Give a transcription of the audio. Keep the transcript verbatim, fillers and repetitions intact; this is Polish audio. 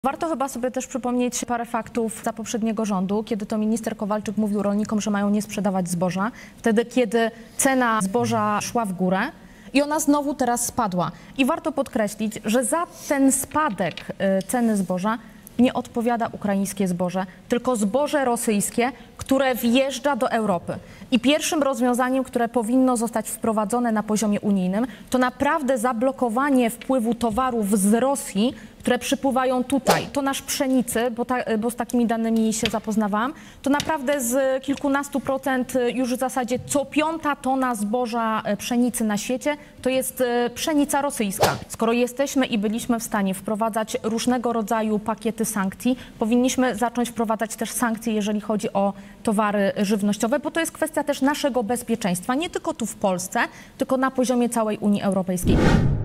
Warto chyba sobie też przypomnieć parę faktów za poprzedniego rządu, kiedy to minister Kowalczyk mówił rolnikom, że mają nie sprzedawać zboża, wtedy kiedy cena zboża szła w górę i ona znowu teraz spadła. I warto podkreślić, że za ten spadek ceny zboża nie odpowiada ukraińskie zboże, tylko zboże rosyjskie, które wjeżdża do Europy. I pierwszym rozwiązaniem, które powinno zostać wprowadzone na poziomie unijnym, to naprawdę zablokowanie wpływu towarów z Rosji, które przypływają tutaj. To nasz pszenicy, bo, ta, bo z takimi danymi się zapoznawałam, to naprawdę z kilkunastu procent już w zasadzie co piąta tona zboża pszenicy na świecie to jest pszenica rosyjska. Skoro jesteśmy i byliśmy w stanie wprowadzać różnego rodzaju pakiety sankcji, powinniśmy zacząć wprowadzać też sankcje, jeżeli chodzi o towary żywnościowe, bo to jest kwestia też naszego bezpieczeństwa, nie tylko tu w Polsce, tylko na poziomie całej Unii Europejskiej.